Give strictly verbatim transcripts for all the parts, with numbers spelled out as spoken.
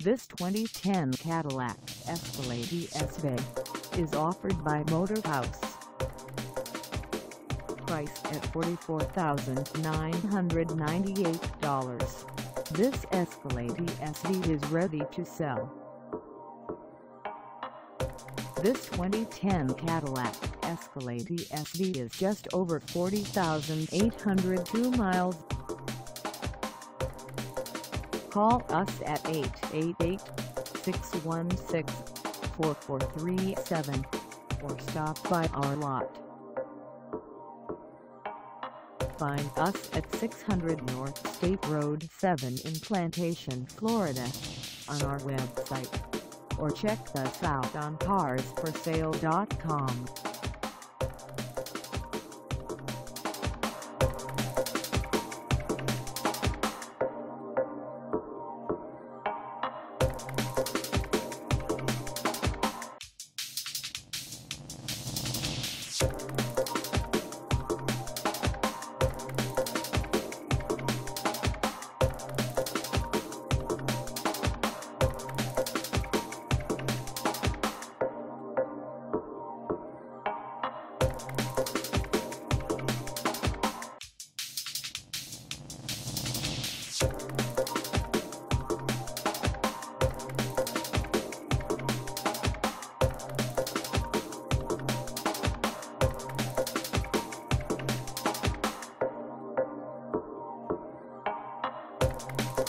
This twenty ten Cadillac Escalade E S V is offered by Motor House. Priced at forty-four thousand nine hundred ninety-eight dollars, this Escalade E S V is ready to sell. This twenty ten Cadillac Escalade E S V is just over forty thousand eight hundred two miles. Call us at eight eight eight, six one six, four four three seven or stop by our lot. Find us at six hundred North State Road seven in Plantation, Florida, on our website, or check us out on cars for sale dot com.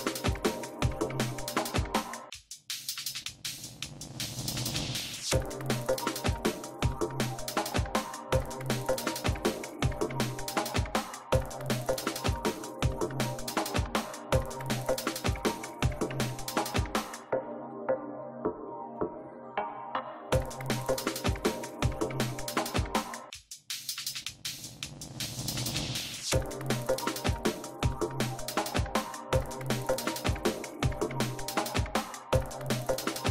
You